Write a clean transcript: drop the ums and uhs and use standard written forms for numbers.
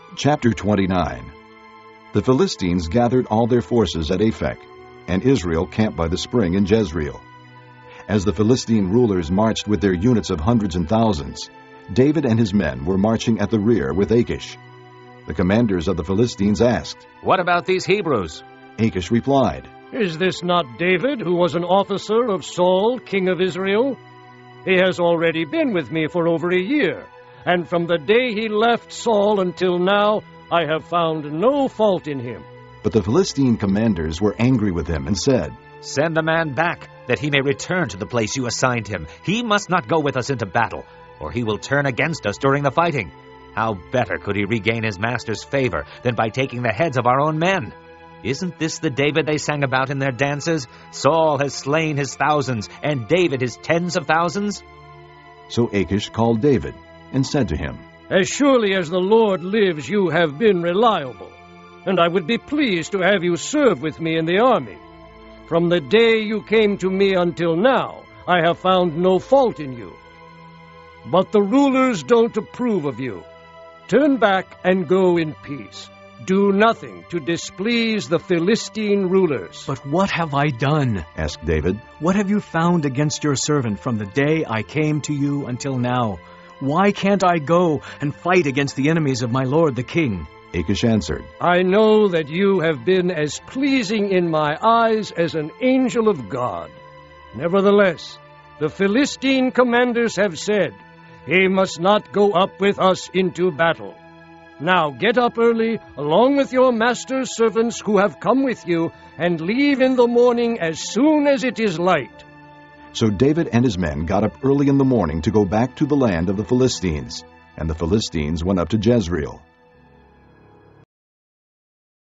Chapter 29. The Philistines gathered all their forces at Aphek, and Israel camped by the spring in Jezreel. As the Philistine rulers marched with their units of hundreds and thousands, David and his men were marching at the rear with Achish. The commanders of the Philistines asked, "What about these Hebrews?" Achish replied, "Is this not David, who was an officer of Saul, king of Israel? He has already been with me for over a year, and from the day he left Saul until now, I have found no fault in him." But the Philistine commanders were angry with him and said, "Send the man back, that he may return to the place you assigned him. He must not go with us into battle, or he will turn against us during the fighting. How better could he regain his master's favor than by taking the heads of our own men? Isn't this the David they sang about in their dances? Saul has slain his thousands, and David his tens of thousands." So Achish called David and said to him, "As surely as the Lord lives, you have been reliable, and I would be pleased to have you serve with me in the army. From the day you came to me until now, I have found no fault in you. But the rulers don't approve of you. Turn back and go in peace. Do nothing to displease the Philistine rulers." "But what have I done?" asked David. "What have you found against your servant from the day I came to you until now? Why can't I go and fight against the enemies of my lord the king?" Achish answered, "I know that you have been as pleasing in my eyes as an angel of God. Nevertheless, the Philistine commanders have said, 'He must not go up with us into battle.' Now get up early, along with your master's servants who have come with you, and leave in the morning as soon as it is light." So David and his men got up early in the morning to go back to the land of the Philistines, and the Philistines went up to Jezreel.